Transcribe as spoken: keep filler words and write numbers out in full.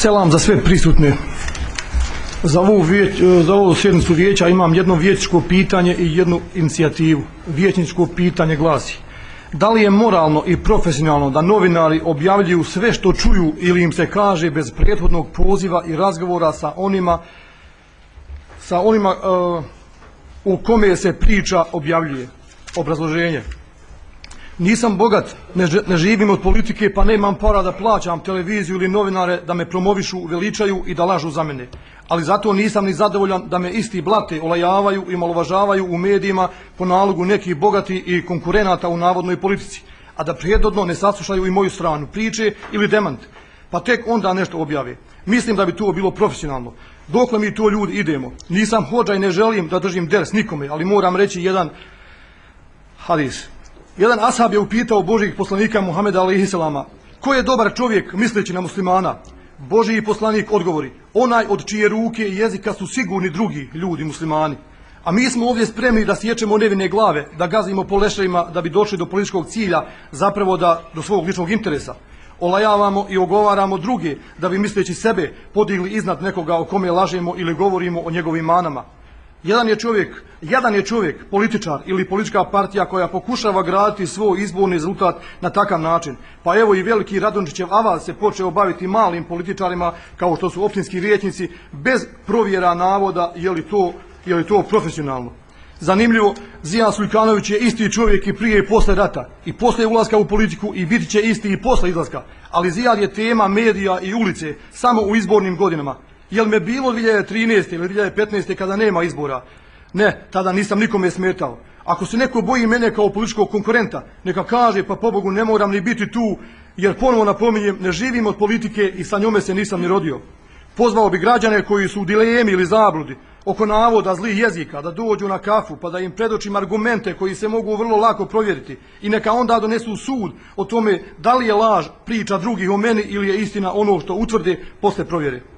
Selam za sve prisutne. Za ovu, vijeć, za ovu sjednicu vijeća imam jedno vijećničko pitanje i jednu inicijativu. Vijećničko pitanje glasi: da li je moralno i profesionalno da novinari objavljuju sve što čuju ili im se kaže bez prethodnog poziva i razgovora sa onima, sa onima uh, u kome se priča objavljuje? Obrazloženje: nisam bogat, ne, ne živim od politike, pa nemam para da plaćam televiziju ili novinare da me promovišu, veličaju i da lažu za mene. Ali zato nisam ni zadovoljan da me isti blate, olajavaju i omalovažavaju u medijima po nalogu nekih bogati i konkurenata u navodnoj politici, a da prethodno ne saslušaju i moju stranu priče ili demant, pa tek onda nešto objave. Mislim da bi to bilo profesionalno. Dokle mi to ljudi idemo? Nisam hodža i ne želim da držim ders nikome, ali moram reći jedan hadis. Jedan ashab je upitao Božjih poslanika Muhameda alejhi selama: ko je dobar čovjek misleći na muslimana? Božji poslanik odgovori: onaj od čije ruke i jezika su sigurni drugi ljudi muslimani. A mi smo ovdje spremni da sječemo nevine glave, da gazimo po leševima da bi došli do političkog cilja, zapravo da do svog ličnog interesa. Olajavamo i ogovaramo druge da bi misleći sebe podigli iznad nekoga o kome lažemo ili govorimo o njegovim manama. Jedan je čovjek, jedan je čovjek, političar ili politička partija koja pokušava graditi svoj izborni rezultat na takav način. Pa evo i veliki Radončićev aval se počeo baviti malim političarima kao što su općinski vijećnici bez provjera navoda je li to, je li to profesionalno. Zanimljivo, Zijan Sulkanović je isti čovjek i prije i posle rata, i posle ulaska u politiku, i biti će isti i posle izlaska. Ali Zijan je tema medija i ulice samo u izbornim godinama. Jel me bilo dvije hiljade trinaeste ili dvije hiljade petnaeste kada nema izbora? Ne, tada nisam nikome smetao. Ako se neko boji mene kao političkog konkurenta, neka kaže, pa pobogu ne moram ni biti tu, jer ponovo napominjem, ne živim od politike i sa njome se nisam ni rodio. Pozvao bi građane koji su u dilemi ili zabludi oko navoda zlih jezika da dođu na kafu pa da im predočim argumente koji se mogu vrlo lako provjeriti i neka onda donesu sud o tome da li je laž priča drugih o meni ili je istina ono što utvrde posle provjere.